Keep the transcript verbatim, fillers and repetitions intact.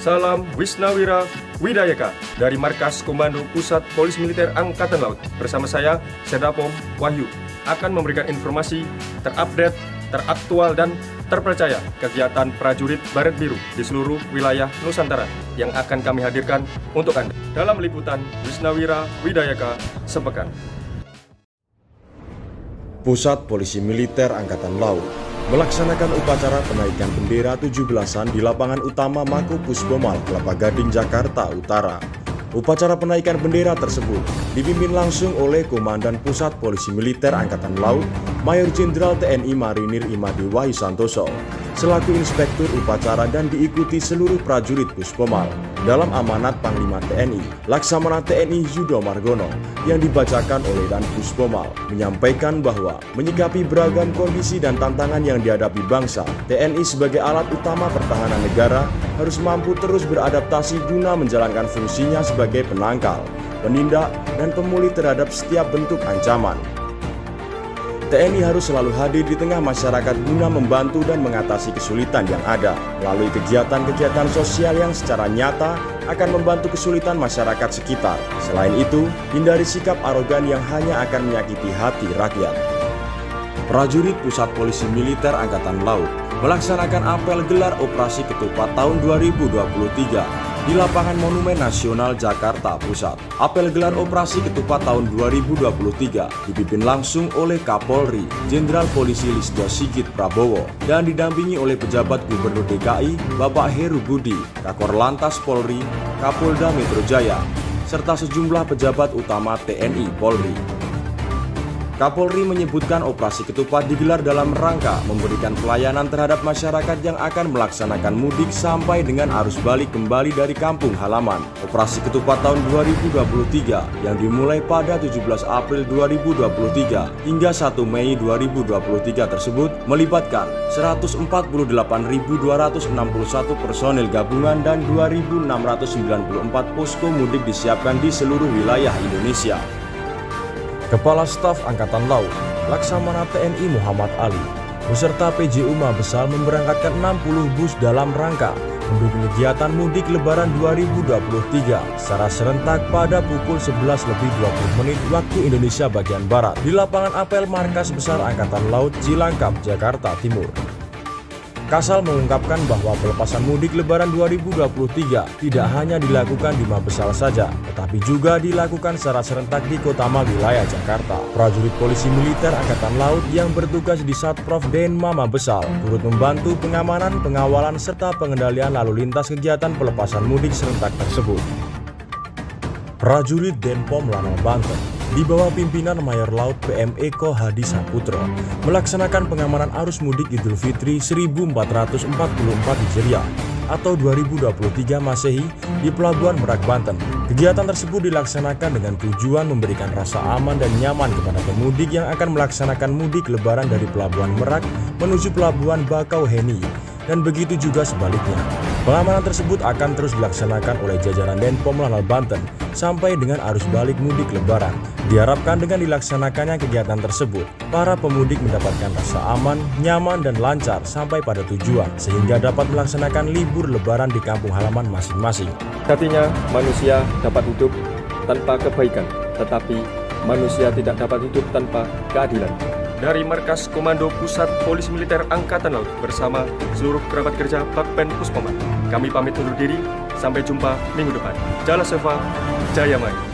Salam Wisnawira Widayaka dari Markas Komando Pusat Polisi Militer Angkatan Laut. Bersama saya, Sedapom Wahyu, akan memberikan informasi terupdate, teraktual, dan terpercaya kegiatan prajurit Baret Biru di seluruh wilayah Nusantara yang akan kami hadirkan untuk Anda dalam liputan Wisnawira Widayaka sepekan. Pusat Polisi Militer Angkatan Laut melaksanakan upacara penaikan bendera tujuh belasan di lapangan utama Mako Puspomal, Kelapa Gading, Jakarta Utara. Upacara penaikan bendera tersebut dipimpin langsung oleh Komandan Pusat Polisi Militer Angkatan Laut, Mayor Jenderal T N I Marinir Imade Wahyu Santoso, selaku inspektur upacara dan diikuti seluruh prajurit Puspomal. Dalam amanat Panglima T N I, Laksamana T N I Yudo Margono yang dibacakan oleh Dan Puspomal menyampaikan bahwa menyikapi beragam kondisi dan tantangan yang dihadapi bangsa, T N I sebagai alat utama pertahanan negara harus mampu terus beradaptasi guna menjalankan fungsinya sebagai penangkal, penindak, dan pemulih terhadap setiap bentuk ancaman. T N I harus selalu hadir di tengah masyarakat guna membantu dan mengatasi kesulitan yang ada melalui kegiatan-kegiatan sosial yang secara nyata akan membantu kesulitan masyarakat sekitar. Selain itu, hindari sikap arogan yang hanya akan menyakiti hati rakyat. Prajurit Pusat Polisi Militer Angkatan Laut melaksanakan apel gelar operasi ketupat tahun dua ribu dua puluh tiga di lapangan Monumen Nasional Jakarta Pusat. Apel gelar operasi ketupat tahun dua ribu dua puluh tiga dipimpin langsung oleh Kapolri Jenderal Polisi Listio Sigit Prabowo dan didampingi oleh pejabat Gubernur D K I Bapak Heru Budi, Kakor Lantas Polri, Kapolda Metro Jaya, serta sejumlah pejabat utama T N I Polri. Kapolri menyebutkan operasi ketupat digelar dalam rangka memberikan pelayanan terhadap masyarakat yang akan melaksanakan mudik sampai dengan arus balik kembali dari kampung halaman. Operasi ketupat tahun dua ribu dua puluh tiga yang dimulai pada tujuh belas April dua ribu dua puluh tiga hingga satu Mei dua ribu dua puluh tiga tersebut melibatkan seratus empat puluh delapan ribu dua ratus enam puluh satu personel gabungan dan dua ribu enam ratus sembilan puluh empat posko mudik disiapkan di seluruh wilayah Indonesia. Kepala Staf Angkatan Laut, Laksamana T N I Muhammad Ali, beserta P J U Mabesal memberangkatkan enam puluh bus dalam rangka mendukung kegiatan mudik Lebaran dua ribu dua puluh tiga secara serentak pada pukul sebelas lebih dua puluh menit waktu Indonesia bagian Barat di lapangan apel Markas Besar Angkatan Laut Cilangkap, Jakarta Timur. Kasal mengungkapkan bahwa pelepasan mudik Lebaran dua ribu dua puluh tiga tidak hanya dilakukan di Mabesal saja, tetapi juga dilakukan secara serentak di kota wilayah Jakarta. Prajurit Polisi Militer Angkatan Laut yang bertugas di Satprov Denma Mabesal turut membantu pengamanan, pengawalan, serta pengendalian lalu lintas kegiatan pelepasan mudik serentak tersebut. Prajurit Denpom Lanal Banten di bawah pimpinan Mayor Laut P M Eko Hadi Saputro melaksanakan pengamanan arus mudik Idul Fitri seribu empat ratus empat puluh empat Hijriah atau dua ribu dua puluh tiga Masehi di Pelabuhan Merak, Banten. Kegiatan tersebut dilaksanakan dengan tujuan memberikan rasa aman dan nyaman kepada pemudik yang akan melaksanakan mudik Lebaran dari Pelabuhan Merak menuju Pelabuhan Bakauheni, dan begitu juga sebaliknya. Pengamanan tersebut akan terus dilaksanakan oleh jajaran Denpom Lanal Banten sampai dengan arus balik mudik Lebaran. Diharapkan dengan dilaksanakannya kegiatan tersebut, para pemudik mendapatkan rasa aman, nyaman, dan lancar sampai pada tujuan, sehingga dapat melaksanakan libur Lebaran di kampung halaman masing-masing. Artinya, manusia dapat hidup tanpa kebaikan, tetapi manusia tidak dapat hidup tanpa keadilan. Dari Markas Komando Pusat Polisi Militer Angkatan Laut bersama seluruh kerabat kerja Bakpen Puspomal, kami pamit undur diri. Sampai jumpa minggu depan. Jala Seva, Jaya Maya.